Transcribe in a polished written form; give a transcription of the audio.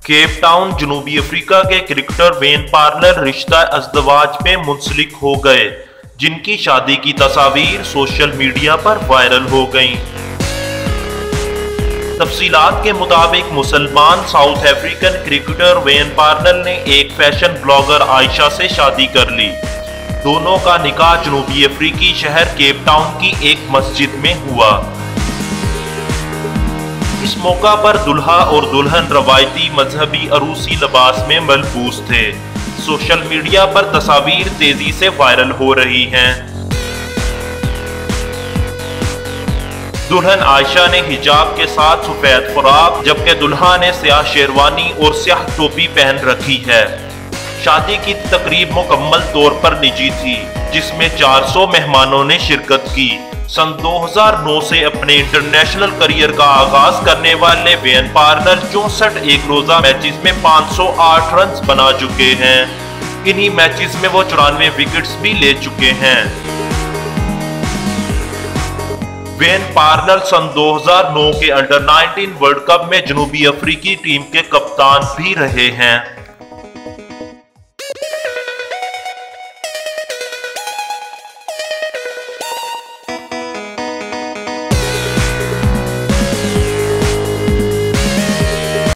Cap Town जनूबी Africa के cricketer Wayne Parnell रिश्ता अज़दवाज में मुंसलिक हो गए, जिनकी शादी की तस्वीर सोशल मीडिया पर वायरल हो गईं। तफसीलात के मुताबिक मुसलमान South African cricketer Wayne Parnell ने एक फैशन ब्लॉगर आयशा से शादी कर ली। दोनों का निकाह जनूबी अफ्रीकी शहर केप टाउन की एक मस्जिद में हुआ। इस मौका पर दुल्हा और दुल्हन रवायती मजहबी अरूसी लिबास में मलबूस थे। सोशल मीडिया पर तस्वीर तेजी से वायरल हो रही हैं। दुल्हन आयशा ने हिजाब के साथ सफेद फराक, जबकि दुल्हा ने स्याह शेरवानी और स्याह टोपी पहन रखी है। शादी की तकरीब मुकम्मल तौर पर निजी थी, जिसमें 400 मेहमानों ने शिरकत की। सन 2009 से अपने इंटरनेशनल करियर का आगाज करने वाले वेन पार्नल 64 एक रोजा मैचेस में 508 रन बना चुके हैं। इन्हीं मैचेस में वो 94 विकेट्स भी ले चुके हैं। वेन पार्नल सन 2009 के अंडर 19 वर्ल्ड कप में जनूबी अफ्रीकी टीम के कप्तान भी रहे हैं।